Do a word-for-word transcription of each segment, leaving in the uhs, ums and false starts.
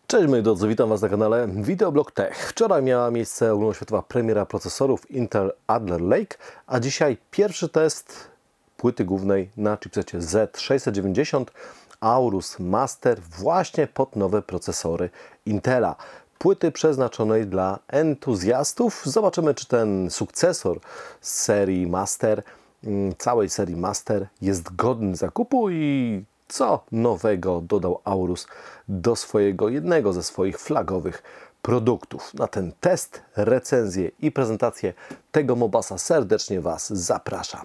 Cześć moi drodzy, witam Was na kanale Videoblog Tech. Wczoraj miała miejsce ogólnoświatowa premiera procesorów Intel Alder Lake, a dzisiaj pierwszy test płyty głównej na chipsecie Z sześćset dziewięćdziesiąt Aorus Master właśnie pod nowe procesory Intela. Płyty przeznaczonej dla entuzjastów. Zobaczymy, czy ten sukcesor z serii Master, całej serii Master, jest godny zakupu i co nowego dodał Aorus do swojego, jednego ze swoich flagowych produktów. Na ten test, recenzję i prezentację tego mobasa serdecznie Was zapraszam.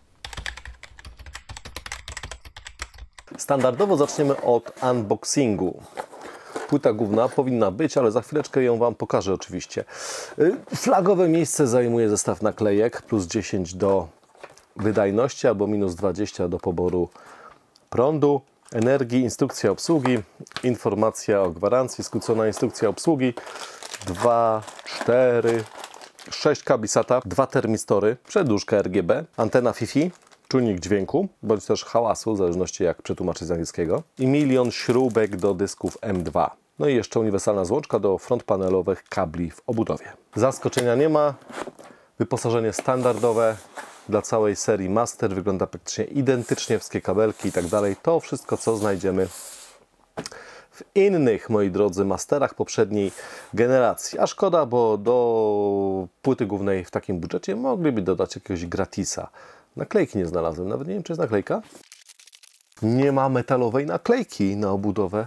Standardowo zaczniemy od unboxingu. Płyta główna powinna być, ale za chwileczkę ją Wam pokażę oczywiście. Flagowe miejsce zajmuje zestaw naklejek, plus dziesięć do wydajności albo minus dwadzieścia do poboru prądu, energii, instrukcja obsługi, informacja o gwarancji, skrócona instrukcja obsługi, dwa, cztery, sześć kabli SATA, dwa termistory, przedłużka R G B, antena Fi-Fi, czujnik dźwięku, bądź też hałasu, w zależności jak przetłumaczyć z angielskiego, i milion śrubek do dysków M dwa. No i jeszcze uniwersalna złączka do frontpanelowych kabli w obudowie. Zaskoczenia nie ma, wyposażenie standardowe dla całej serii Master, wygląda praktycznie identycznie, wszystkie kabelki i tak dalej. To wszystko, co znajdziemy w innych, moi drodzy, Masterach poprzedniej generacji. A szkoda, bo do płyty głównej w takim budżecie mogliby dodać jakiegoś gratisa. Naklejki nie znalazłem, nawet nie wiem, czy jest naklejka. Nie ma metalowej naklejki na obudowę.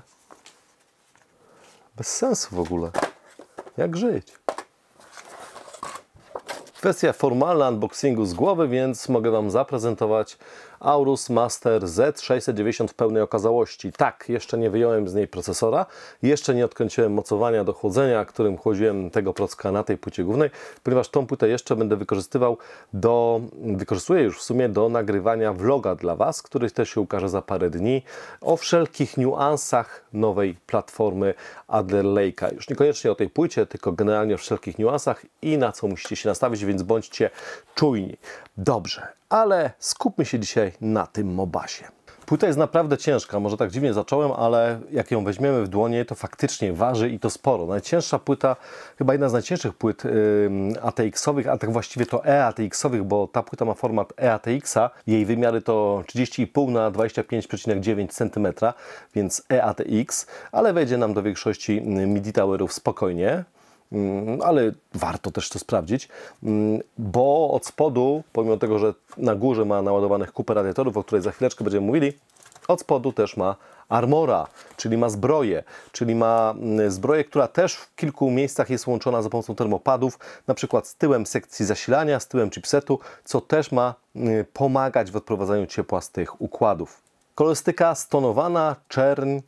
Bez sensu w ogóle. Jak żyć? Kwestia formalna unboxingu z głowy, więc mogę Wam zaprezentować Aorus Master Z sześćset dziewięćdziesiąt w pełnej okazałości. Tak, jeszcze nie wyjąłem z niej procesora, jeszcze nie odkręciłem mocowania do chłodzenia, którym chłodziłem tego procka na tej płycie głównej, ponieważ tą płytę jeszcze będę wykorzystywał do, wykorzystuję już w sumie do nagrywania vloga dla Was, który też się ukaże za parę dni, o wszelkich niuansach nowej platformy Alder Lake'a. Już niekoniecznie o tej płycie, tylko generalnie o wszelkich niuansach i na co musicie się nastawić, więc bądźcie czujni. Dobrze, ale skupmy się dzisiaj na tym mobasie. Płyta jest naprawdę ciężka, może tak dziwnie zacząłem, ale jak ją weźmiemy w dłonie, to faktycznie waży i to sporo. Najcięższa płyta, chyba jedna z najcięższych płyt yy, A T X-owych, a tak właściwie to E A T X-owych, bo ta płyta ma format E A T X-a. Jej wymiary to trzydzieści i pół na dwadzieścia pięć przecinek dziewięć centymetra, więc E A T X, ale wejdzie nam do większości MIDI towerów spokojnie. Ale warto też to sprawdzić, bo od spodu, pomimo tego, że na górze ma naładowanych kupę radiatorów, o której za chwileczkę będziemy mówili, od spodu też ma armora, czyli ma zbroję, czyli ma zbroję, która też w kilku miejscach jest łączona za pomocą termopadów, na przykład z tyłem sekcji zasilania, z tyłem chipsetu, co też ma pomagać w odprowadzaniu ciepła z tych układów. Kolorystyka stonowana, czerń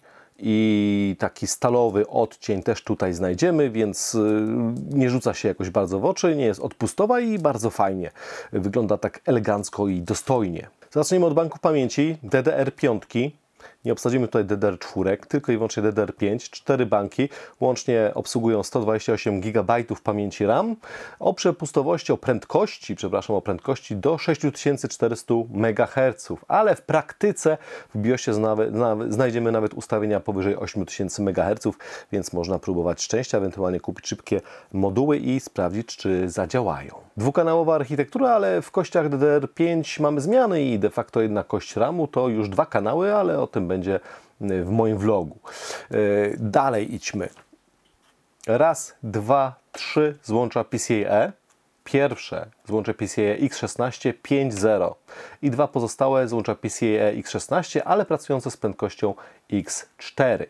i taki stalowy odcień też tutaj znajdziemy, więc nie rzuca się jakoś bardzo w oczy, nie jest odpustowa i bardzo fajnie. Wygląda tak elegancko i dostojnie. Zacznijmy od banku pamięci D D R pięć. Nie obsadzimy tutaj D D R cztery, tylko i wyłącznie D D R pięć. Cztery banki łącznie obsługują sto dwadzieścia osiem gigabajtów pamięci RAM o przepustowości, o prędkości, przepraszam, o prędkości do sześć tysięcy czterysta megaherców, ale w praktyce w BIOSie znajdziemy nawet ustawienia powyżej osiem tysięcy megaherców, więc można próbować szczęścia, ewentualnie kupić szybkie moduły i sprawdzić, czy zadziałają. Dwukanałowa architektura, ale w kościach D D R pięć mamy zmiany i de facto jedna kość ramu to już dwa kanały, ale o tym będzie w moim vlogu. Dalej idźmy. Raz, dwa, trzy złącza P C I E. Pierwsze złącze P C I E X szesnaście pięć zero i dwa pozostałe złącza P C I E X szesnaście, ale pracujące z prędkością X cztery.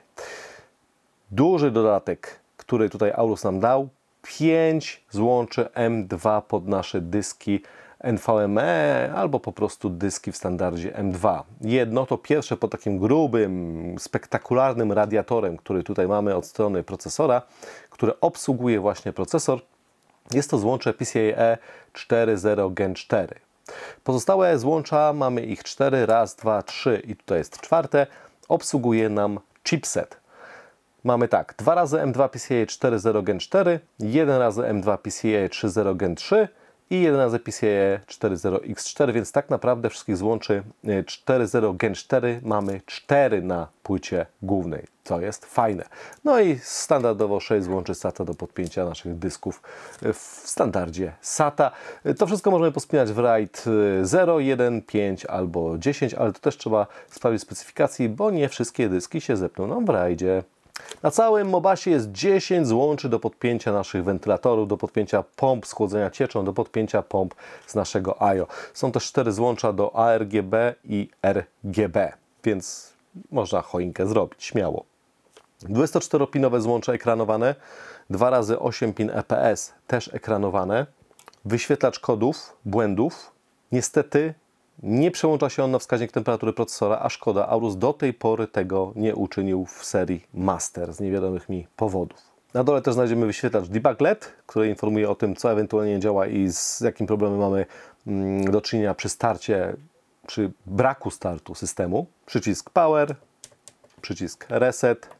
Duży dodatek, który tutaj Aorus nam dał, pięć złączy M dwa pod nasze dyski N V M e albo po prostu dyski w standardzie M dwa. Jedno to pierwsze pod takim grubym, spektakularnym radiatorem, który tutaj mamy od strony procesora, które obsługuje właśnie procesor. Jest to złącze P C I E cztery zero Gen cztery. Pozostałe złącza, mamy ich cztery, raz, dwa, trzy i tutaj jest czwarte, obsługuje nam chipset. Mamy tak, dwa razy M dwa P C I E cztery zero Gen cztery, jeden razy M dwa P C I E trzy zero Gen trzy i jeden razy P C I E cztery zero X cztery, więc tak naprawdę wszystkich złączy cztery zero Gen cztery mamy cztery na płycie głównej, co jest fajne. No i standardowo sześć złączy SATA do podpięcia naszych dysków w standardzie SATA. To wszystko możemy pospinać w RAID zero, jeden, pięć albo dziesięć, ale to też trzeba sprawdzić specyfikacji, bo nie wszystkie dyski się zepną nam w RAIDzie. Na całym Mobasie jest dziesięć złączy do podpięcia naszych wentylatorów, do podpięcia pomp z chłodzenia cieczą, do podpięcia pomp z naszego I O. Są też cztery złącza do A R G B i R G B, więc można choinkę zrobić śmiało. dwudziestoczteropinowe złącze ekranowane, dwa razy osiem pin E P S też ekranowane, wyświetlacz kodów, błędów. Niestety nie przełącza się on na wskaźnik temperatury procesora, a szkoda, Aorus do tej pory tego nie uczynił w serii Master z niewiadomych mi powodów. Na dole też znajdziemy wyświetlacz Debug L E D, który informuje o tym, co ewentualnie nie działa i z jakim problemem mamy do czynienia przy starcie, przy braku startu systemu. Przycisk Power, przycisk Reset,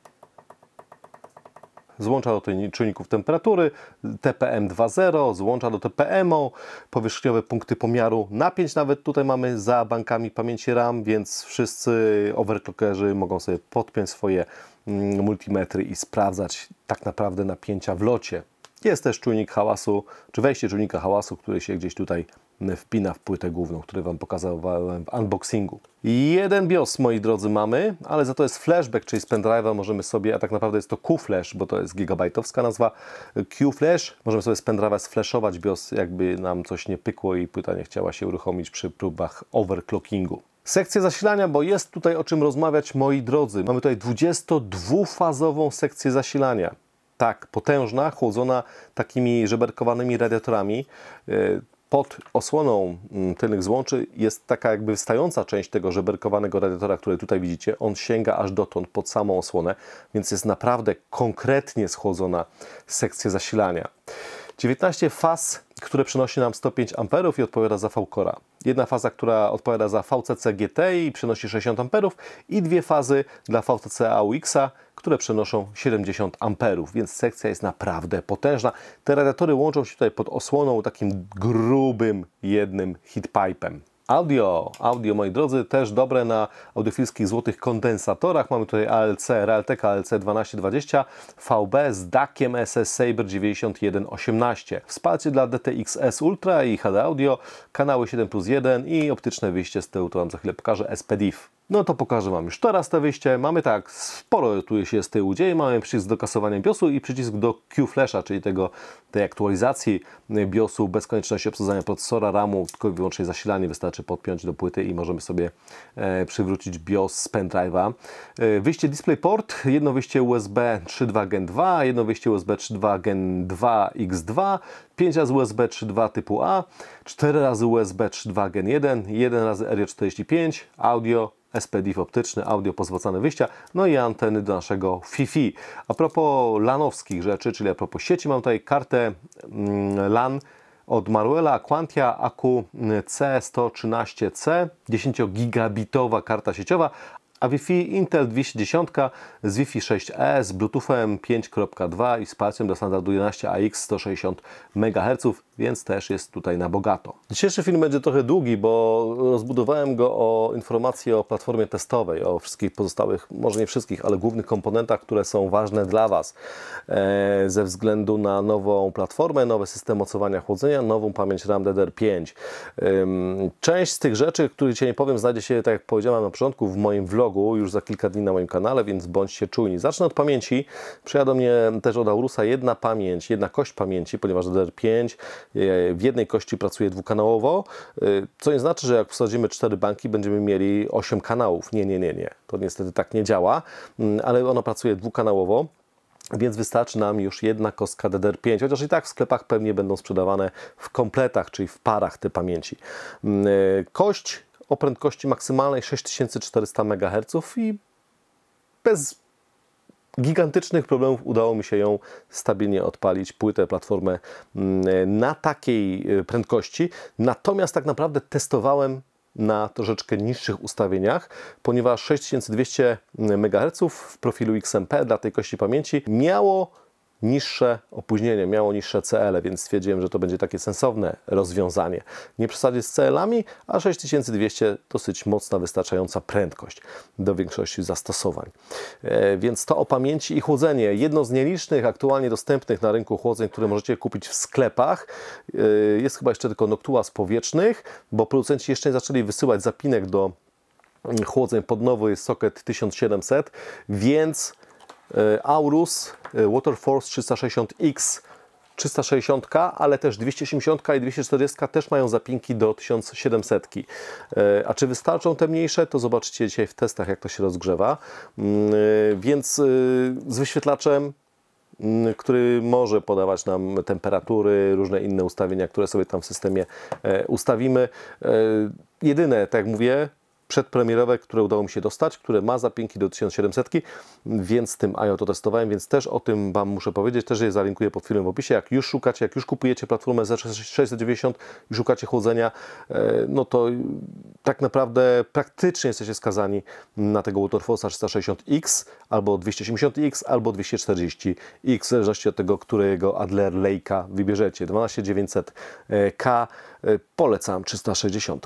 złącza do czujników temperatury, T P M dwa zero, złącza do T P M u, powierzchniowe punkty pomiaru napięć nawet tutaj mamy za bankami pamięci RAM, więc wszyscy overclockerzy mogą sobie podpiąć swoje multimetry i sprawdzać tak naprawdę napięcia w locie. Jest też czujnik hałasu, czy wejście czujnika hałasu, który się gdzieś tutaj wpina w płytę główną, który Wam pokazałem w unboxingu. Jeden BIOS, moi drodzy, mamy, ale za to jest flashback, czyli z pendrive'a możemy sobie, a tak naprawdę jest to Q-Flash, bo to jest gigabajtowska nazwa, Q-Flash. Możemy sobie z pendrive'a sflashować BIOS, jakby nam coś nie pykło i płyta nie chciała się uruchomić przy próbach overclockingu. Sekcja zasilania, bo jest tutaj o czym rozmawiać, moi drodzy. Mamy tutaj dwudziestodwufazową sekcję zasilania. Tak, potężna, chłodzona takimi żeberkowanymi radiatorami. Pod osłoną tylnych złączy jest taka jakby wystająca część tego żeberkowanego radiatora, który tutaj widzicie. On sięga aż dotąd, pod samą osłonę, więc jest naprawdę konkretnie schłodzona sekcja zasilania. dziewiętnaście faz, które przynosi nam sto pięć amperów i odpowiada za V-Core'a. Jedna faza, która odpowiada za V C C G T i przynosi sześćdziesiąt amperów i dwie fazy dla V C C A U X-a, które przenoszą siedemdziesiąt amperów, więc sekcja jest naprawdę potężna. Te radiatory łączą się tutaj pod osłoną takim grubym jednym heatpipem. Audio, audio, moi drodzy, też dobre na audiofilskich złotych kondensatorach. Mamy tutaj A L C, Realtek A L C dwanaście dwadzieścia, V B z dakiem S S Saber dziewięćdziesiąt jeden osiemnaście. Wsparcie dla D T X S Ultra i H D Audio, kanały siedem plus jeden i optyczne wyjście z tyłu, to Wam za chwilę pokażę, S P D I F. No to pokażę Wam już teraz te wyjście. Mamy tak, sporo tu się z tyłu dzieje. Mamy przycisk do kasowania BIOSu i przycisk do Q-Flasha, czyli tego, tej aktualizacji BIOSu bez konieczności obsadzania procesora, ramu, tylko i wyłącznie zasilanie wystarczy podpiąć do płyty i możemy sobie e, przywrócić BIOS z pendrive'a. E, wyjście DisplayPort, jedno wyjście U S B trzy dwa Gen dwa, jedno wyjście U S B trzy dwa Gen dwa X dwa, pięć razy U S B trzy dwa typu A, cztery razy U S B trzy dwa Gen jeden, jeden razy R J czterdzieści pięć, audio, S P D I F optyczny, audio pozłacane wyjścia, no i anteny do naszego Fi-Fi. A propos lanowskich rzeczy, czyli a propos sieci, mam tutaj kartę LAN od Marvela Quantia Accu C sto trzynaście C, dziesięciogigabitowa karta sieciowa, a Wi-Fi Intel dwieście dziesięć z Wi-Fi sześć E, z Bluetoothem pięć kropka dwa i wsparciem do standardu jedenaście A X sto sześćdziesiąt megaherców, więc też jest tutaj na bogato. Dzisiejszy film będzie trochę długi, bo rozbudowałem go o informacje o platformie testowej, o wszystkich pozostałych, może nie wszystkich, ale głównych komponentach, które są ważne dla Was e, ze względu na nową platformę, nowy system mocowania chłodzenia, nową pamięć RAM D D R pięć. E, część z tych rzeczy, których Cię nie powiem, znajdzie się, tak jak powiedziałem na początku, w moim vlogu już za kilka dni na moim kanale, więc bądźcie czujni. Zacznę od pamięci. Przyjechała do mnie też od Aurusa jedna pamięć, jedna kość pamięci, ponieważ D D R pięć w jednej kości pracuje dwukanałowo, co nie znaczy, że jak wsadzimy cztery banki, będziemy mieli osiem kanałów. Nie, nie, nie, nie. To niestety tak nie działa, ale ono pracuje dwukanałowo. Więc wystarczy nam już jedna kostka D D R pięć, chociaż i tak w sklepach pewnie będą sprzedawane w kompletach, czyli w parach te pamięci. Kość o prędkości maksymalnej sześć tysięcy czterysta megaherców i bez gigantycznych problemów udało mi się ją stabilnie odpalić, płytę, platformę na takiej prędkości. Natomiast tak naprawdę testowałem na troszeczkę niższych ustawieniach, ponieważ sześć tysięcy dwieście megaherców w profilu X M P dla tej kości pamięci miało niższe opóźnienie, miało niższe C L, więc stwierdziłem, że to będzie takie sensowne rozwiązanie. Nie przesadzić z C L-ami, a sześć tysięcy dwieście dosyć mocna, wystarczająca prędkość do większości zastosowań. E, więc to o pamięci i chłodzenie. Jedno z nielicznych aktualnie dostępnych na rynku chłodzeń, które możecie kupić w sklepach. E, jest chyba jeszcze tylko Noctua z powietrznych, bo producenci jeszcze nie zaczęli wysyłać zapinek do chłodzeń pod nowy socket tysiąc siedemset, więc Aurus Waterforce trzysta sześćdziesiąt X trzysta sześćdziesiąt, ale też dwieście osiemdziesiąt i dwieście czterdzieści też mają zapinki do tysiąc siedemset. A czy wystarczą te mniejsze? To zobaczycie dzisiaj w testach, jak to się rozgrzewa. Więc z wyświetlaczem, który może podawać nam temperatury, różne inne ustawienia, które sobie tam w systemie ustawimy. Jedyne, tak jak mówię, przedpremierowe, które udało mi się dostać, które ma zapinki do tysiąc siedemset, więc tym A I O to testowałem, więc też o tym Wam muszę powiedzieć, też je zalinkuję pod filmem w opisie. Jak już szukacie, jak już kupujecie platformę Z sześćset dziewięćdziesiąt i szukacie chłodzenia, no to tak naprawdę praktycznie jesteście skazani na tego Waterforce'a trzysta sześćdziesiąt X, albo dwieście osiemdziesiąt X, albo dwieście czterdzieści X, w zależności od tego, którego Adler Lake'a wybierzecie. dwanaście tysięcy dziewięćset K, polecam trzysta sześćdziesiąt.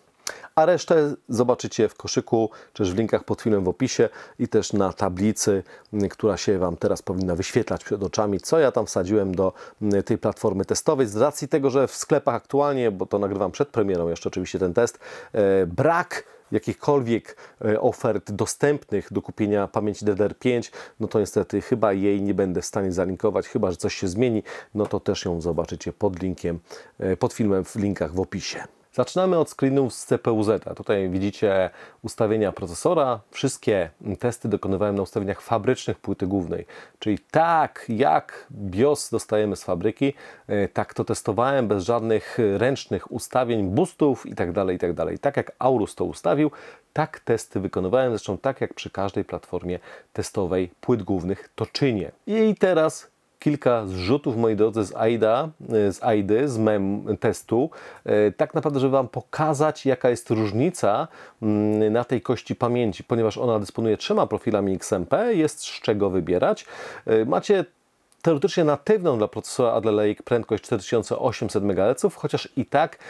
A resztę zobaczycie w koszyku, czy też w linkach pod filmem w opisie i też na tablicy, która się Wam teraz powinna wyświetlać przed oczami, co ja tam wsadziłem do tej platformy testowej. Z racji tego, że w sklepach aktualnie, bo to nagrywam przed premierą jeszcze oczywiście ten test, brak jakichkolwiek ofert dostępnych do kupienia pamięci D D R pięć, no to niestety chyba jej nie będę w stanie zalinkować, chyba że coś się zmieni, no to też ją zobaczycie pod linkiem, pod filmem w linkach w opisie. Zaczynamy od screenów z C P U Z. Tutaj widzicie ustawienia procesora. Wszystkie testy dokonywałem na ustawieniach fabrycznych płyty głównej. Czyli tak jak BIOS dostajemy z fabryki, tak to testowałem bez żadnych ręcznych ustawień, boostów itd. itd. Tak jak Aurus to ustawił, tak testy wykonywałem. Zresztą tak jak przy każdej platformie testowej płyt głównych to czynię. I teraz kilka zrzutów, moi drodzy, z AIDA, z AIDy, z mem testu, tak naprawdę, żeby Wam pokazać, jaka jest różnica na tej kości pamięci, ponieważ ona dysponuje trzema profilami X M P, jest z czego wybierać. Macie teoretycznie natywną dla procesora Adler Lake prędkość cztery tysiące osiemset megaherców, chociaż i tak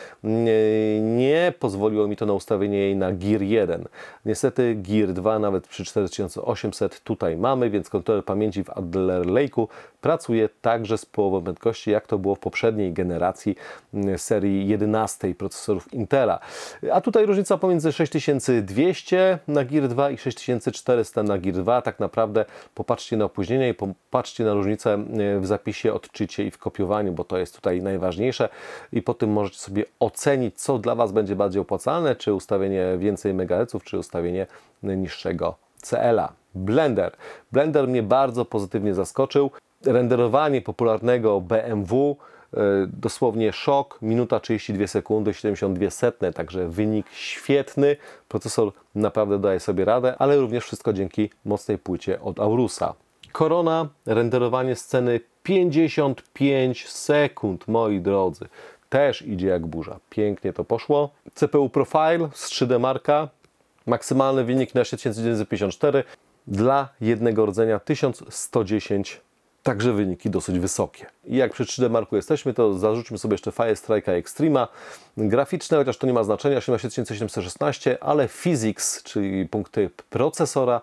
nie pozwoliło mi to na ustawienie jej na Gear jeden. Niestety Gear dwa nawet przy cztery tysiące osiemset tutaj mamy, więc kontroler pamięci w Adler Lake'u pracuje także z połową prędkości, jak to było w poprzedniej generacji serii jedenastej procesorów Intela. A tutaj różnica pomiędzy sześć tysięcy dwieście na Gear dwa i sześć tysięcy czterysta na Gear dwa. Tak naprawdę popatrzcie na opóźnienia i popatrzcie na różnicę w zapisie, odczycie i w kopiowaniu, bo to jest tutaj najważniejsze i po tym możecie sobie ocenić, co dla Was będzie bardziej opłacalne, czy ustawienie więcej megaherców, czy ustawienie niższego C L-a. Blender. Blender mnie bardzo pozytywnie zaskoczył. Renderowanie popularnego B M W, dosłownie szok, minuta trzydzieści dwie sekundy, siedemdziesiąt dwie setne, także wynik świetny, procesor naprawdę daje sobie radę, ale również wszystko dzięki mocnej płycie od Aurusa. Corona, renderowanie sceny pięćdziesiąt pięć sekund, moi drodzy, też idzie jak burza, pięknie to poszło. C P U Profile z trzy D Marka, maksymalny wynik na tysiąc dziewięćset pięćdziesiąt cztery, dla jednego rdzenia tysiąc sto dziesięć, także wyniki dosyć wysokie. I jak przy trzy D Marku jesteśmy, to zarzućmy sobie jeszcze Firestrike'a Extrema. Graficzne, chociaż to nie ma znaczenia, osiemnaście tysięcy siedemset szesnaście, ale Physics, czyli punkty procesora,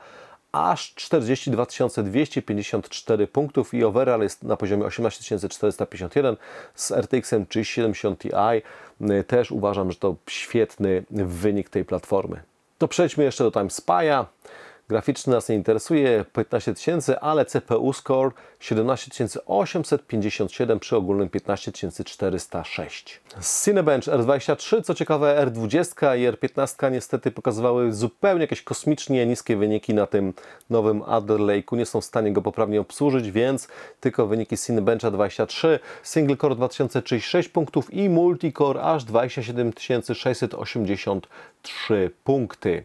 aż czterdzieści dwa tysiące dwieście pięćdziesiąt cztery punktów i overall jest na poziomie osiemnaście tysięcy czterysta pięćdziesiąt jeden z R T X-em trzydzieści siedemdziesiąt Ti. Też uważam, że to świetny wynik tej platformy. To przejdźmy jeszcze do TimeSpy'a. Graficzny nas nie interesuje, piętnaście tysięcy, ale C P U Score siedemnaście tysięcy osiemset pięćdziesiąt siedem przy ogólnym piętnaście tysięcy czterysta sześć. Cinebench R dwadzieścia trzy, co ciekawe R dwadzieścia i R piętnaście niestety pokazywały zupełnie jakieś kosmicznie niskie wyniki na tym nowym Adler Lake'u. Nie są w stanie go poprawnie obsłużyć, więc tylko wyniki Cinebencha dwadzieścia trzy, Single Core dwa tysiące trzydzieści sześć punktów i Multicore aż dwadzieścia siedem tysięcy sześćset osiemdziesiąt trzy punkty.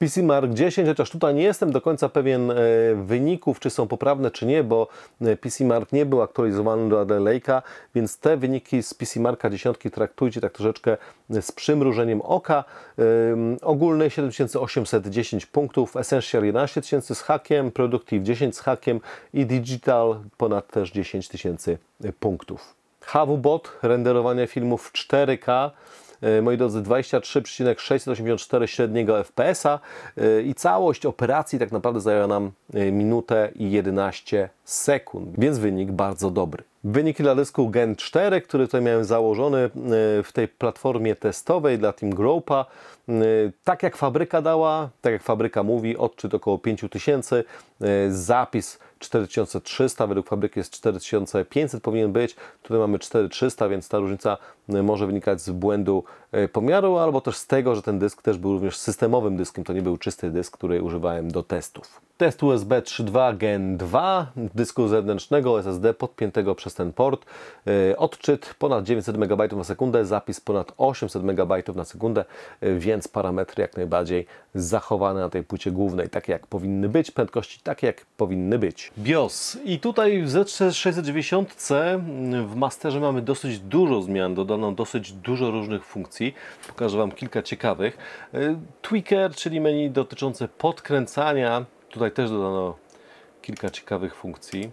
P C Mark dziesięć, chociaż tutaj nie jestem do końca pewien e, wyników, czy są poprawne, czy nie, bo P C Mark nie był aktualizowany do Alder Lake'a, więc te wyniki z P C Marka dziesięć traktujcie tak troszeczkę z przymrużeniem oka. E, ogólny siedem tysięcy osiemset dziesięć punktów, Essential jedenaście tysięcy z hakiem, Productive dziesięć z hakiem i Digital ponad też dziesięć tysięcy punktów. HavuBot, renderowanie filmów w cztery K. Moi drodzy, dwadzieścia trzy przecinek sześćset osiemdziesiąt cztery średniego F P S a i całość operacji tak naprawdę zajęła nam minutę i jedenaście sekund, więc wynik bardzo dobry. Wyniki dla dysku Gen cztery, który tutaj miałem założony w tej platformie testowej dla Team Gropa. Tak jak fabryka dała, tak jak fabryka mówi, odczyt około pięć tysięcy, zapis cztery tysiące trzysta, według fabryki jest cztery tysiące pięćset powinien być, tutaj mamy cztery tysiące trzysta, więc ta różnica może wynikać z błędu pomiaru, albo też z tego, że ten dysk też był również systemowym dyskiem, to nie był czysty dysk, który używałem do testów. Test U S B trzy dwa Gen dwa, dysku zewnętrznego S S D podpiętego przez ten port, odczyt ponad dziewięćset megabajtów na sekundę, zapis ponad osiemset megabajtów na sekundę, więc parametry jak najbardziej zachowane na tej płycie głównej, takie jak powinny być, prędkości takie jak powinny być. BIOS. I tutaj w Z sześćset dziewięćdziesiąt w Masterze mamy dosyć dużo zmian, dodano dosyć dużo różnych funkcji. Pokażę Wam kilka ciekawych. Tweaker, czyli menu dotyczące podkręcania. Tutaj też dodano kilka ciekawych funkcji.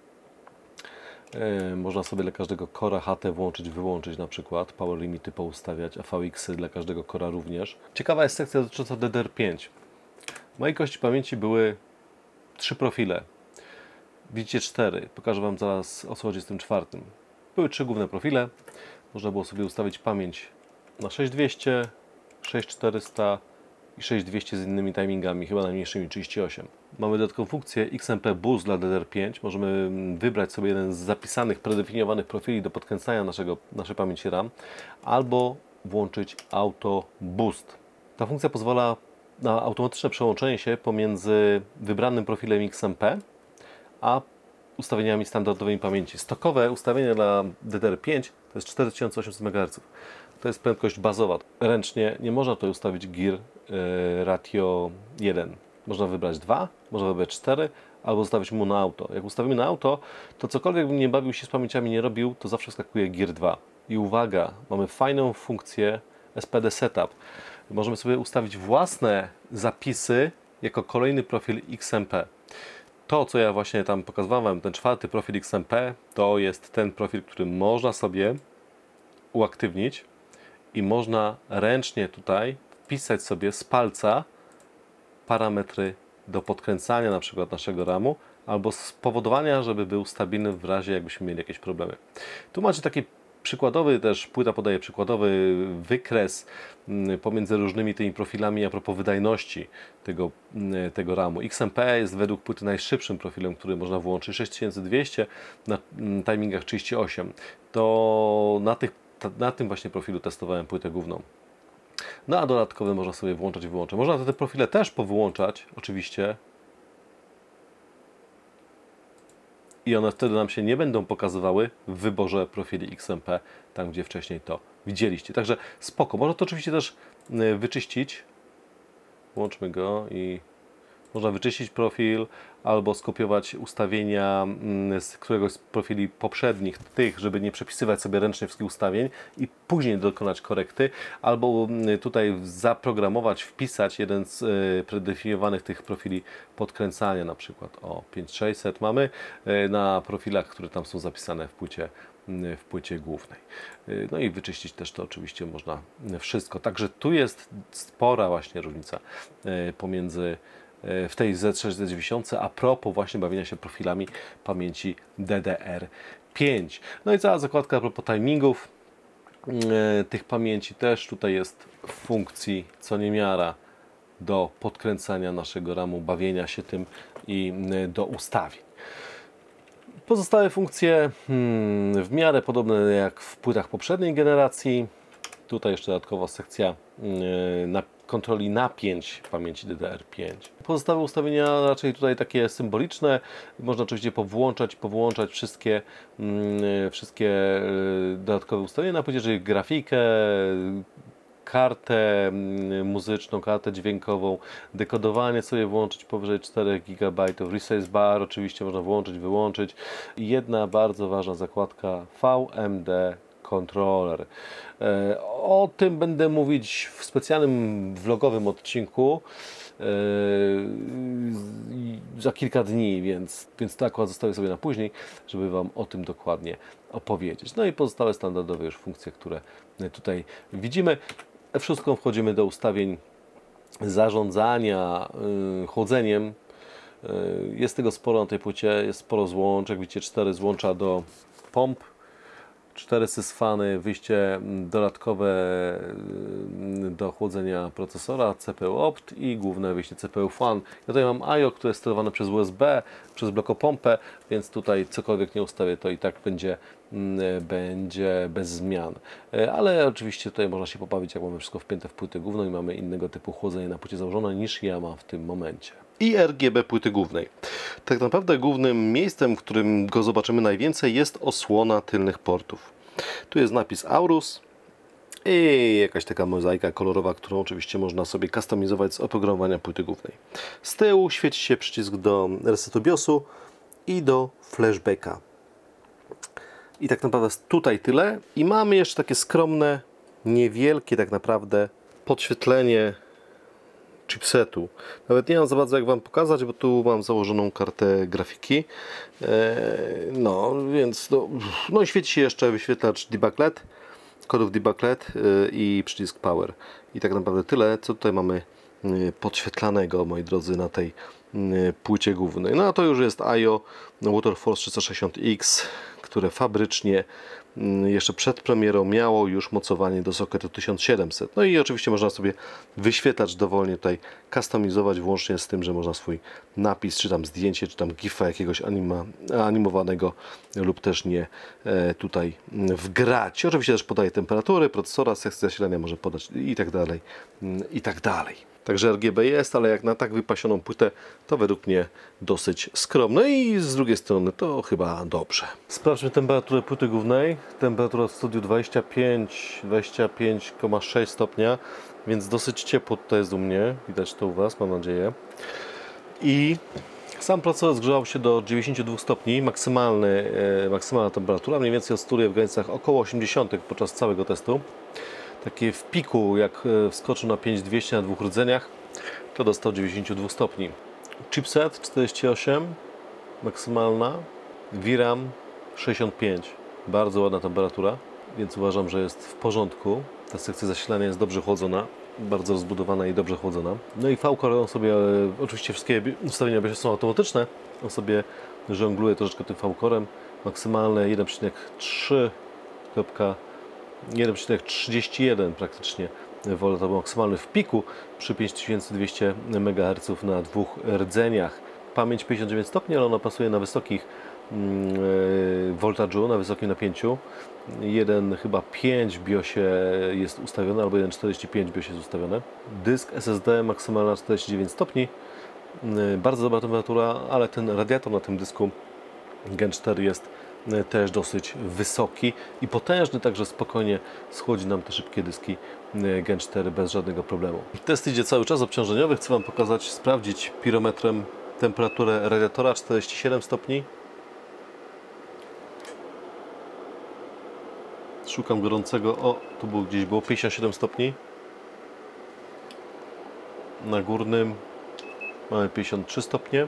E, można sobie dla każdego Cora H T włączyć, wyłączyć na przykład, power limity poustawiać, a V X y dla każdego Cora również. Ciekawa jest sekcja dotycząca D D R pięć. W mojej kości pamięci były trzy profile. Widzicie cztery. Pokażę Wam zaraz, o co chodzi z tym czwartym. Były trzy główne profile. Można było sobie ustawić pamięć na sześć tysięcy dwieście, sześć tysięcy czterysta i sześć tysięcy dwieście z innymi timingami, chyba najmniejszymi trzydzieści osiem. Mamy dodatkową funkcję X M P Boost dla D D R pięć. Możemy wybrać sobie jeden z zapisanych, predefiniowanych profili do podkręcania naszego, naszej pamięci RAM, albo włączyć Auto Boost. Ta funkcja pozwala na automatyczne przełączenie się pomiędzy wybranym profilem X M P a ustawieniami standardowymi pamięci. Stokowe ustawienie dla D D R pięć to jest cztery tysiące osiemset megaherców. To jest prędkość bazowa. Ręcznie nie można tutaj ustawić Gear y, ratio jeden. Można wybrać dwa, można wybrać cztery, albo zostawić mu na auto. Jak ustawimy na auto, to cokolwiek bym nie bawił się z pamięciami, nie robił, to zawsze wskakuje Gear dwa. I uwaga, mamy fajną funkcję S P D Setup. Możemy sobie ustawić własne zapisy jako kolejny profil X M P. To, co ja właśnie tam pokazywałem, ten czwarty profil X M P, to jest ten profil, który można sobie uaktywnić i można ręcznie tutaj wpisać sobie z palca parametry do podkręcania na przykład naszego ramu albo spowodowania, żeby był stabilny w razie jakbyśmy mieli jakieś problemy. Tu macie taki przykładowy też, płyta podaje przykładowy wykres pomiędzy różnymi tymi profilami a propos wydajności tego, tego ramu. X M P jest według płyty najszybszym profilem, który można włączyć, sześć tysięcy dwieście na timingach trzydzieści osiem. To na, tych, na tym właśnie profilu testowałem płytę główną. No a dodatkowo można sobie włączać i wyłączać. Można te profile też powyłączać, oczywiście. I one wtedy nam się nie będą pokazywały w wyborze profili X M P, tam gdzie wcześniej to widzieliście. Także spoko. Można to oczywiście też wyczyścić. Włączmy go i można wyczyścić profil albo skopiować ustawienia z któregoś z profili poprzednich, tych, żeby nie przepisywać sobie ręcznie wszystkich ustawień i później dokonać korekty, albo tutaj zaprogramować, wpisać jeden z predefiniowanych tych profili podkręcania, na przykład o pięć tysięcy sześćset mamy na profilach, które tam są zapisane w płycie w płycie głównej. No i wyczyścić też to oczywiście można wszystko. Także tu jest spora właśnie różnica pomiędzy w tej Z sześćset dziewięćdziesiąt a propos właśnie bawienia się profilami pamięci D D R pięć. No i cała zakładka a propos timingów tych pamięci też tutaj jest w funkcji co niemiara do podkręcania naszego ramu, bawienia się tym i do ustawień. Pozostałe funkcje hmm, w miarę podobne jak w płytach poprzedniej generacji. Tutaj jeszcze dodatkowa sekcja yy, na kontroli napięć pamięci D D R pięć. Pozostałe ustawienia raczej tutaj takie symboliczne. Można oczywiście powłączać, powłączać wszystkie, yy, wszystkie yy, dodatkowe ustawienia na płycie, czyli grafikę, kartę muzyczną, kartę dźwiękową, dekodowanie sobie włączyć powyżej czterech gigabajtów, resize bar oczywiście można włączyć, wyłączyć. I jedna bardzo ważna zakładka V M D Controller. O tym będę mówić w specjalnym vlogowym odcinku za kilka dni, więc, więc to akurat zostawię sobie na później, żeby Wam o tym dokładnie opowiedzieć. No i pozostałe standardowe już funkcje, które tutaj widzimy. Wszystko wchodzimy do ustawień zarządzania chłodzeniem. Jest tego sporo na tej płycie, jest sporo złącz, jak widzicie cztery złącza do pomp, cztery sysfany, wyjście dodatkowe do chłodzenia procesora, C P U opt i główne wyjście C P U fan. Ja tutaj mam I O, które jest sterowane przez U S B, przez blokopompę, więc tutaj cokolwiek nie ustawię, to i tak będzie, będzie bez zmian. Ale oczywiście tutaj można się pobawić, jak mamy wszystko wpięte w płytę główną i mamy innego typu chłodzenie na płycie założone niż ja mam w tym momencie. I R G B płyty głównej. Tak naprawdę głównym miejscem, w którym go zobaczymy najwięcej, jest osłona tylnych portów. Tu jest napis Aorus i jakaś taka mozaika kolorowa, którą oczywiście można sobie kustomizować z oprogramowania płyty głównej. Z tyłu świeci się przycisk do resetu BIOSu i do flashbacka. I tak naprawdę tutaj tyle. I mamy jeszcze takie skromne, niewielkie tak naprawdę podświetlenie chipsetu. Nawet nie mam za bardzo jak Wam pokazać, bo tu mam założoną kartę grafiki. No, więc no, no i świeci się jeszcze wyświetlacz debug L E D, kodów debug L E D i przycisk power. I tak naprawdę tyle, co tutaj mamy podświetlanego, moi drodzy, na tej płycie głównej. No a to już jest I O Waterforce trzysta sześćdziesiąt X, które fabrycznie jeszcze przed premierą miało już mocowanie do sokietu tysiąc siedemset. No i oczywiście można sobie wyświetlacz dowolnie tutaj kustomizować, włącznie z tym, że można swój napis, czy tam zdjęcie, czy tam gifa jakiegoś anima, animowanego lub też nie tutaj wgrać. Oczywiście też podaje temperatury procesora, sekcję zasilania może podać i tak dalej, i tak dalej. Także R G B jest, ale jak na tak wypasioną płytę, to według mnie dosyć skromne i z drugiej strony to chyba dobrze. Sprawdźmy temperaturę płyty głównej. Temperatura w studiu dwadzieścia pięć, dwadzieścia pięć przecinek sześć stopnia, więc dosyć ciepło tutaj jest u mnie. Widać to u Was, mam nadzieję. I sam procesor zgrzał się do dziewięćdziesięciu dwóch stopni, maksymalny, e, maksymalna temperatura, mniej więcej oscyluje w granicach około osiemdziesiąt podczas całego testu. Takie w piku, jak wskoczył na pięć tysięcy dwieście na dwóch rdzeniach, to dostał dziewięćdziesiąt dwa stopni. Chipset czterdzieści osiem, maksymalna, V RAM sześćdziesiąt pięć, bardzo ładna temperatura, więc uważam, że jest w porządku. Ta sekcja zasilania jest dobrze chłodzona, bardzo rozbudowana i dobrze chłodzona. No i V-Core, on sobie, oczywiście wszystkie ustawienia są automatyczne, on sobie żongluje troszeczkę tym V-Corem, maksymalne jeden przecinek trzy, jeden przecinek trzydzieści jeden praktycznie V to był maksymalny w piku przy pięć tysięcy dwieście megaherców na dwóch rdzeniach. Pamięć pięćdziesiąt dziewięć stopni, ale ona pasuje na wysokich yy, voltage'u, na wysokim napięciu. jeden chyba pięć w BIOSie jest ustawiony, albo jeden przecinek czterdzieści pięć w BIOSie jest ustawione. Dysk S S D maksymalna czterdzieści dziewięć stopni. Yy, bardzo dobra temperatura, ale ten radiator na tym dysku Gen cztery jest też dosyć wysoki i potężny, także spokojnie schłodzi nam te szybkie dyski Gen cztery bez żadnego problemu. Test idzie cały czas obciążeniowy. Chcę Wam pokazać, sprawdzić pirometrem temperaturę radiatora czterdzieści siedem stopni. Szukam gorącego. O, tu było gdzieś było pięćdziesiąt siedem stopni. Na górnym mamy pięćdziesiąt trzy stopnie.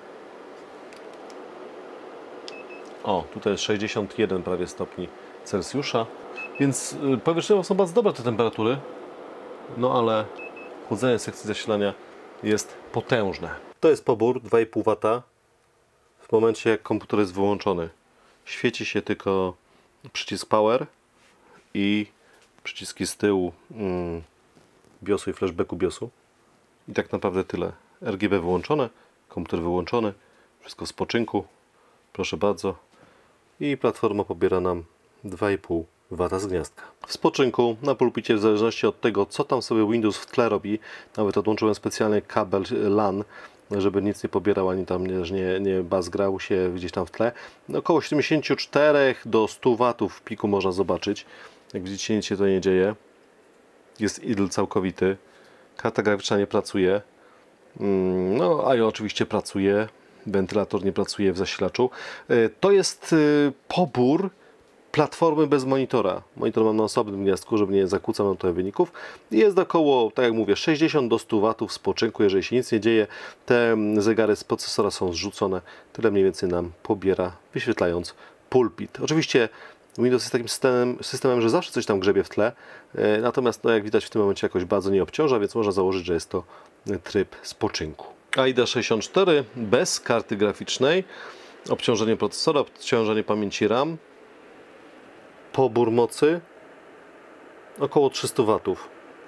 O, tutaj jest sześćdziesiąt jeden prawie stopni Celsjusza, więc powierzchniowo są bardzo dobre te temperatury, no ale chłodzenie sekcji zasilania jest potężne. To jest pobór dwa i pół wata w momencie, jak komputer jest wyłączony. Świeci się tylko przycisk power i przyciski z tyłu mm, BIOSu i flashbacku BIOSu. I tak naprawdę tyle. R G B wyłączone, komputer wyłączony, wszystko w spoczynku. Proszę bardzo. I platforma pobiera nam dwa i pół wata z gniazdka. W spoczynku, na pulpicie, w zależności od tego, co tam sobie Windows w tle robi, nawet odłączyłem specjalny kabel LAN, żeby nic nie pobierał, ani tam nie, nie, nie bazgrał się gdzieś tam w tle. Około siedemdziesiąt cztery do stu watów w piku można zobaczyć. Jak widzicie, nic się to nie dzieje. jest idle całkowity. Karta graficzna nie pracuje. No, a i oczywiście pracuje. Wentylator nie pracuje w zasilaczu. To jest pobór platformy bez monitora. Monitor mam na osobnym gniazdku, żeby nie zakłócał nam trochę wyników. Jest około, tak jak mówię, sześćdziesiąt do stu watów spoczynku, jeżeli się nic nie dzieje. Te zegary z procesora są zrzucone. Tyle mniej więcej nam pobiera, wyświetlając pulpit. Oczywiście Windows jest takim systemem, systemem, że zawsze coś tam grzebie w tle. Natomiast, no, jak widać, w tym momencie jakoś bardzo nie obciąża, więc można założyć, że jest to tryb spoczynku. A I D sześćdziesiąt cztery bez karty graficznej. Obciążenie procesora, obciążenie pamięci RAM. Pobór mocy około trzysta watów.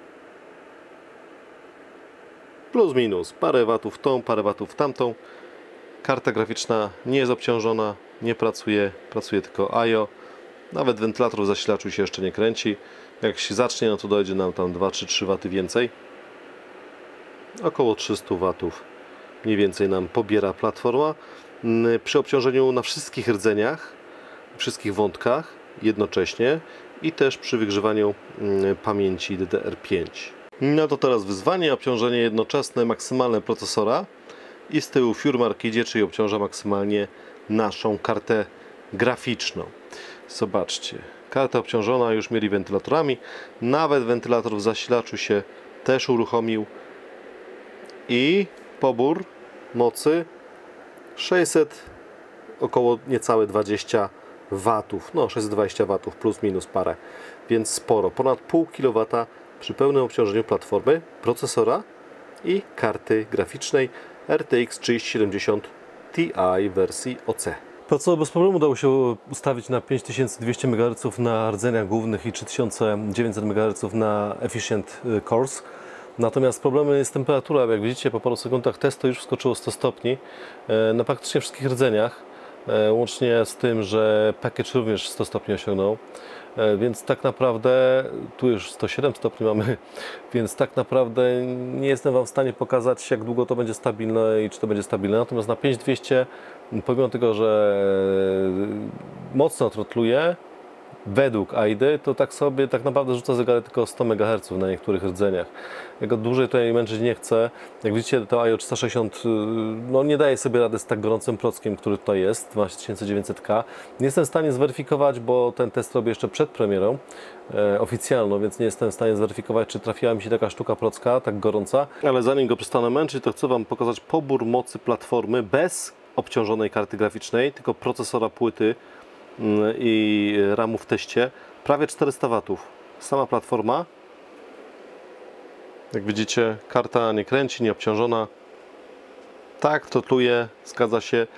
Plus minus. Parę watów w tą, parę watów w tamtą. Karta graficzna nie jest obciążona, nie pracuje, pracuje tylko I O. Nawet wentylator w zasilaczu się jeszcze nie kręci. Jak się zacznie, no to dojdzie nam tam dwa czy trzy waty więcej. Około trzysta watów mniej więcej nam pobiera platforma. Przy obciążeniu na wszystkich rdzeniach, wszystkich wątkach jednocześnie i też przy wygrzewaniu pamięci D D R pięć. No to teraz wyzwanie, obciążenie jednoczesne, maksymalne procesora i z tyłu FureMark idzie, czyli obciąża maksymalnie naszą kartę graficzną. Zobaczcie, karta obciążona, już mieli wentylatorami, nawet wentylator w zasilaczu się też uruchomił i pobór mocy sześćset, około niecałe dwadzieścia watów, no sześćset dwadzieścia watów plus minus parę, więc sporo, ponad pół kilowata przy pełnym obciążeniu platformy, procesora i karty graficznej R T X trzydzieści siedemdziesiąt Ti wersji O C. Procesor bez problemu udało się ustawić na pięć tysięcy dwieście megaherców na rdzeniach głównych i trzy tysiące dziewięćset megaherców na Efficient Cores. Natomiast problemem jest temperatura. Jak widzicie, po paru sekundach testu już wskoczyło sto stopni na praktycznie wszystkich rdzeniach, łącznie z tym, że package również sto stopni osiągnął. Więc tak naprawdę, tu już sto siedem stopni mamy, więc tak naprawdę nie jestem Wam w stanie pokazać, jak długo to będzie stabilne i czy to będzie stabilne. Natomiast na pięć tysięcy dwieście, pomimo tego, że mocno trotluje, według A I D, to tak sobie tak naprawdę rzuca zegary tylko sto megaherców na niektórych rdzeniach. Ja go dłużej tutaj męczyć nie chcę. Jak widzicie, to A I O trzysta sześćdziesiąt no, nie daje sobie rady z tak gorącym prockiem, który tutaj jest, dwanaście tysięcy dziewięćset K. Nie jestem w stanie zweryfikować, bo ten test robię jeszcze przed premierą e, oficjalną, więc nie jestem w stanie zweryfikować, czy trafiła mi się taka sztuka procka, tak gorąca. Ale zanim go przestanę męczyć, to chcę Wam pokazać pobór mocy platformy bez obciążonej karty graficznej, tylko procesora, płyty i ramu w teście, prawie czterysta watów. Sama platforma, jak widzicie, karta nie kręci, nie obciążona. Tak, trotluje, zgadza się,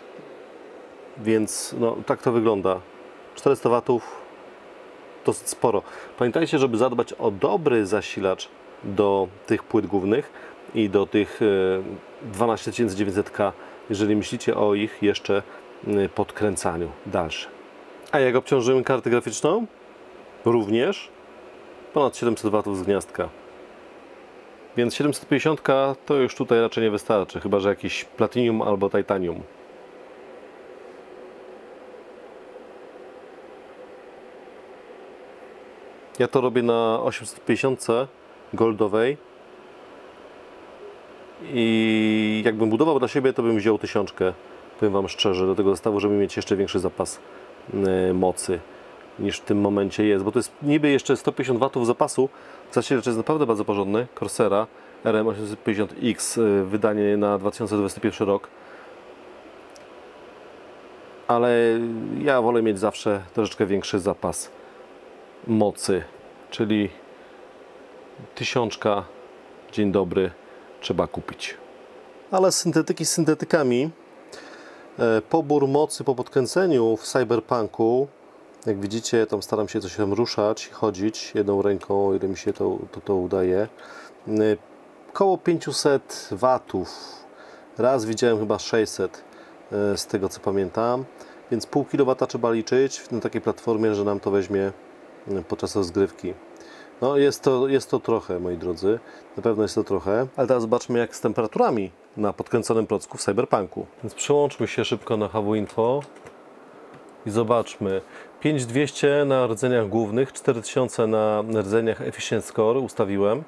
więc no, tak to wygląda. czterysta watów, dosyć sporo. Pamiętajcie, żeby zadbać o dobry zasilacz do tych płyt głównych i do tych dwanaście tysięcy dziewięćset K, jeżeli myślicie o ich jeszcze podkręcaniu dalsze. A jak obciążymy kartę graficzną? Również ponad siedemset watów z gniazdka. Więc siedemset pięćdziesiąt K to już tutaj raczej nie wystarczy, chyba że jakiś platinium albo titanium. Ja to robię na osiemset pięćdziesiąt goldowej i jakbym budował dla siebie, to bym wziął tysiączkę, powiem Wam szczerze, do tego zestawu, żeby mieć jeszcze większy zapas yy, mocy niż w tym momencie jest, bo to jest niby jeszcze sto pięćdziesiąt watów zapasu. Zasilacz jest naprawdę bardzo porządny, Corsera R M osiemset pięćdziesiąt X, yy, wydanie na dwa tysiące dwudziesty pierwszy rok, ale ja wolę mieć zawsze troszeczkę większy zapas mocy, czyli tysiączka, dzień dobry, trzeba kupić. Ale syntetyki z syntetykami, pobór mocy po podkręceniu w Cyberpunku, jak widzicie, tam staram się coś tam ruszać, chodzić jedną ręką, o ile mi się to, to, to udaje, około pięćset watów, raz widziałem chyba sześćset, z tego co pamiętam, więc pół kilowata trzeba liczyć na takiej platformie, że nam to weźmie podczas rozgrywki. No jest to, jest to trochę, moi drodzy, na pewno jest to trochę, ale teraz zobaczmy, jak z temperaturami na podkręconym procku w Cyberpunku. Więc przełączmy się szybko na H W Info i zobaczmy. pięć tysięcy dwieście na rdzeniach głównych, cztery tysiące na rdzeniach Efficient Score ustawiłem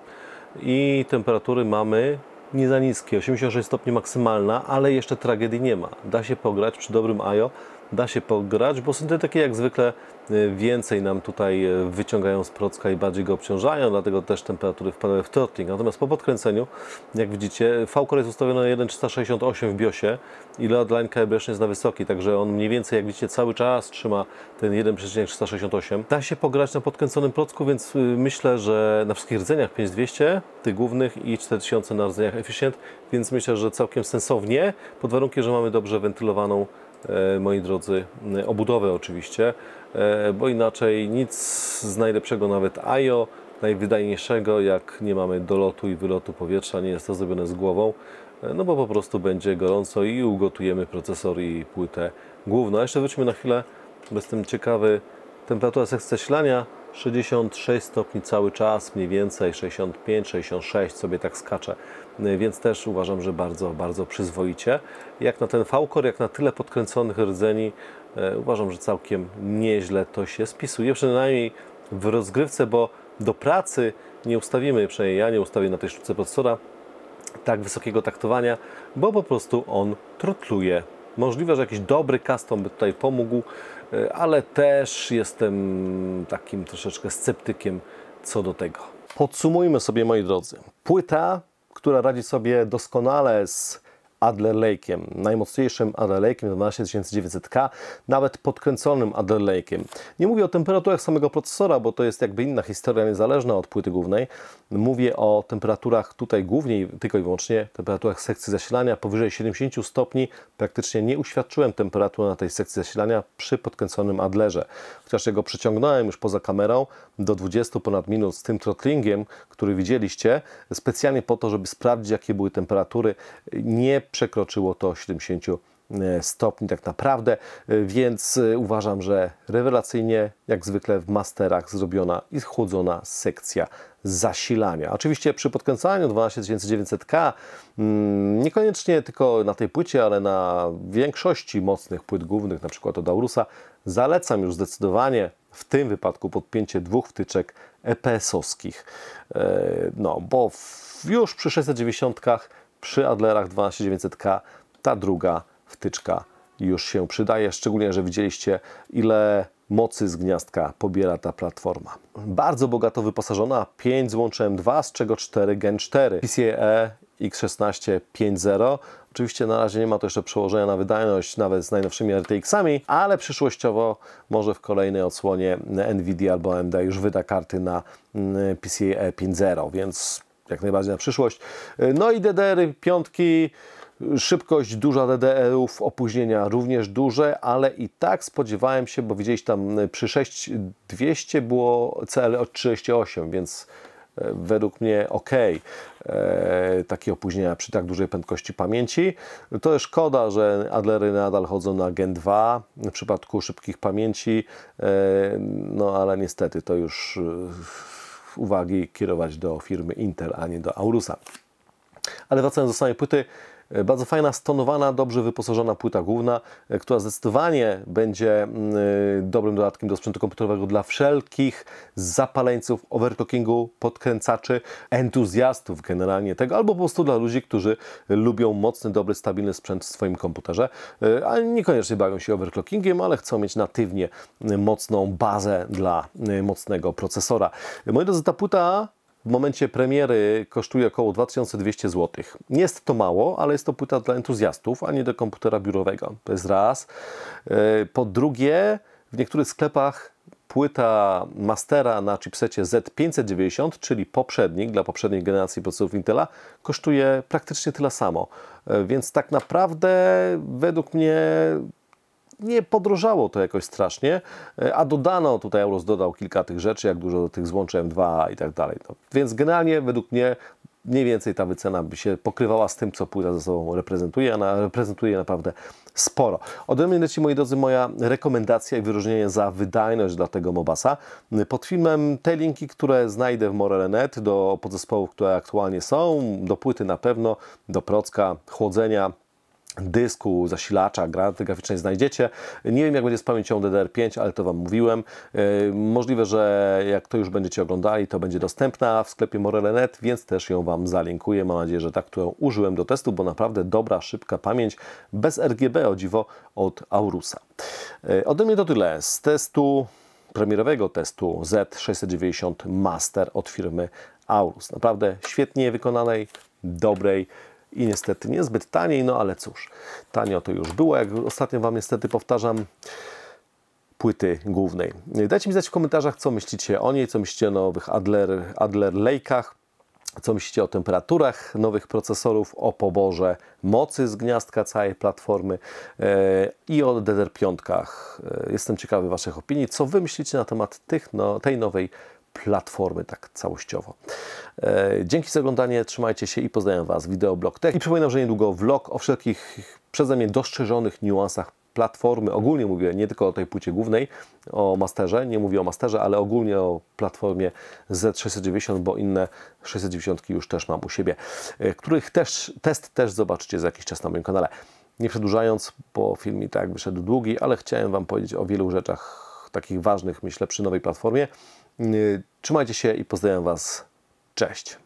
i temperatury mamy nie za niskie, osiemdziesiąt sześć stopni maksymalna, ale jeszcze tragedii nie ma. Da się pograć przy dobrym I O, da się pograć, bo syntetyki jak zwykle więcej nam tutaj wyciągają z procka i bardziej go obciążają, dlatego też temperatury wpadały w throttling. Natomiast po podkręceniu, jak widzicie, V-Core jest ustawiony na jeden przecinek trzysta sześćdziesiąt osiem w BIOSie i load line calibration jest na wysoki, także on mniej więcej, jak widzicie, cały czas trzyma ten jeden przecinek trzysta sześćdziesiąt osiem. Da się pograć na podkręconym procku, więc myślę, że na wszystkich rdzeniach pięć tysięcy dwieście, tych głównych i cztery tysiące na rdzeniach Efficient, więc myślę, że całkiem sensownie, pod warunkiem, że mamy dobrze wentylowaną, moi drodzy, obudowę oczywiście, bo inaczej nic z najlepszego, nawet I O, najwydajniejszego, jak nie mamy dolotu i wylotu powietrza, nie jest to zrobione z głową, no bo po prostu będzie gorąco i ugotujemy procesor i płytę główną. A jeszcze wróćmy na chwilę, bo jestem ciekawy, temperatura sekcji zasilania sześćdziesiąt sześć stopni cały czas, mniej więcej sześćdziesiąt pięć sześćdziesiąt sześć sobie tak skacze, więc też uważam, że bardzo, bardzo przyzwoicie. Jak na ten V-Core, jak na tyle podkręconych rdzeni, uważam, że całkiem nieźle to się spisuje, przynajmniej w rozgrywce, bo do pracy nie ustawimy, przynajmniej ja nie ustawię na tej sztuce procesora tak wysokiego taktowania, bo po prostu on trotluje. Możliwe, że jakiś dobry custom by tutaj pomógł, ale też jestem takim troszeczkę sceptykiem co do tego. Podsumujmy sobie, moi drodzy. Płyta, która radzi sobie doskonale z Adler Lake'iem, najmocniejszym Adler Lake'iem dwanaście tysięcy dziewięćset K, nawet podkręconym Adler Lake'iem. Nie mówię o temperaturach samego procesora, bo to jest jakby inna historia, niezależna od płyty głównej. Mówię o temperaturach tutaj głównie, tylko i wyłącznie temperaturach sekcji zasilania powyżej siedemdziesięciu stopni. Praktycznie nie uświadczyłem temperatury na tej sekcji zasilania przy podkręconym Adlerze. Chociaż ja go przyciągnąłem już poza kamerą do dwudziestu ponad minut z tym throttlingiem, który widzieliście, specjalnie po to, żeby sprawdzić, jakie były temperatury. Nie przekroczyło to siedemdziesięciu stopni tak naprawdę, więc uważam, że rewelacyjnie, jak zwykle w masterach zrobiona i schłodzona sekcja zasilania. Oczywiście przy podkręcaniu dwanaście tysięcy dziewięćset K, niekoniecznie tylko na tej płycie, ale na większości mocnych płyt głównych, na przykład od Aurusa, zalecam już zdecydowanie w tym wypadku podpięcie dwóch wtyczek E P S-owskich. No, bo już przy sześćset dziewięćdziesiątkach, przy Adlerach dwanaście tysięcy dziewięćset K ta druga wtyczka już się przydaje, szczególnie, że widzieliście, ile mocy z gniazdka pobiera ta platforma. Bardzo bogato wyposażona, pięć złączy M dwa, z czego cztery Gen cztery. P C I E X szesnaście pięć zero. Oczywiście na razie nie ma to jeszcze przełożenia na wydajność, nawet z najnowszymi R T X-ami, ale przyszłościowo może w kolejnej odsłonie Nvidia albo A M D już wyda karty na P C I E pięć zero, więc jak najbardziej na przyszłość. No i D D R-y piątki, szybkość duża D D R-ów, opóźnienia również duże, ale i tak spodziewałem się, bo widzieliście tam przy sześć tysięcy dwieście było C L od trzydzieści osiem, więc według mnie ok, e, takie opóźnienia przy tak dużej prędkości pamięci. To jest szkoda, że Adlery nadal chodzą na Gen dwa w przypadku szybkich pamięci, e, no ale niestety to już e, uwagi kierować do firmy Intel, a nie do Aurusa. Ale wracając do samej płyty, bardzo fajna, stonowana, dobrze wyposażona płyta główna, która zdecydowanie będzie dobrym dodatkiem do sprzętu komputerowego dla wszelkich zapaleńców overclockingu, podkręcaczy, entuzjastów generalnie tego, albo po prostu dla ludzi, którzy lubią mocny, dobry, stabilny sprzęt w swoim komputerze, a niekoniecznie bawią się overclockingiem, ale chcą mieć natywnie mocną bazę dla mocnego procesora. Moi drodzy, ta płyta w momencie premiery kosztuje około dwa tysiące dwieście złotych. Nie jest to mało, ale jest to płyta dla entuzjastów, a nie do komputera biurowego. To jest raz. Po drugie, w niektórych sklepach płyta mastera na chipsecie Z pięćset dziewięćdziesiąt, czyli poprzednik dla poprzedniej generacji procesorów Intela, kosztuje praktycznie tyle samo. Więc tak naprawdę według mnie nie podrożało to jakoś strasznie, a dodano, tutaj Aorus dodał kilka tych rzeczy, jak dużo do tych złączy M dwa i tak dalej. No, więc generalnie według mnie mniej więcej ta wycena by się pokrywała z tym, co płyta ze sobą reprezentuje, ona reprezentuje naprawdę sporo. Ode mnie leci, moi drodzy, moja rekomendacja i wyróżnienie za wydajność dla tego Mobasa. Pod filmem te linki, które znajdę w Morele kropka net, do podzespołów, które aktualnie są, do płyty na pewno, do procka, chłodzenia, dysku, zasilacza, granty graficznej znajdziecie. Nie wiem, jak będzie z pamięcią D D R pięć, ale to Wam mówiłem. Yy, możliwe, że jak to już będziecie oglądali, to będzie dostępna w sklepie Morele kropka net, więc też ją Wam zalinkuję. Mam nadzieję, że ta, którą użyłem do testu, bo naprawdę dobra, szybka pamięć, bez R G B, o dziwo, od Aurusa. Yy, ode mnie to tyle z testu, premierowego testu Z sześćset dziewięćdziesiąt Master od firmy Aurus. Naprawdę świetnie wykonanej, dobrej, i niestety niezbyt taniej, no ale cóż, tanio to już było, jak ostatnio Wam niestety powtarzam, płyty głównej. Dajcie mi znać w komentarzach, co myślicie o niej, co myślicie o nowych Adler, Adler Lake'ach, co myślicie o temperaturach nowych procesorów, o poborze mocy z gniazdka całej platformy yy, i o D D R pięć. Yy, jestem ciekawy Waszych opinii, co Wy myślicie na temat tych, no, tej nowej platformy tak całościowo. E, dzięki za oglądanie, trzymajcie się i pozdrawiam Was, Wideoblog Tech. I przypominam, że niedługo vlog o wszelkich przeze mnie dostrzeżonych niuansach platformy. Ogólnie mówię nie tylko o tej płycie głównej, o Masterze, nie mówię o Masterze, ale ogólnie o platformie Z sześćset dziewięćdziesiąt, bo inne sześćset dziewięćdziesiąt już też mam u siebie, e, których też, test też zobaczycie za jakiś czas na moim kanale. Nie przedłużając, bo film i tak wyszedł długi, ale chciałem Wam powiedzieć o wielu rzeczach takich ważnych, myślę, przy nowej platformie. Trzymajcie się i pozdrawiam Was. Cześć!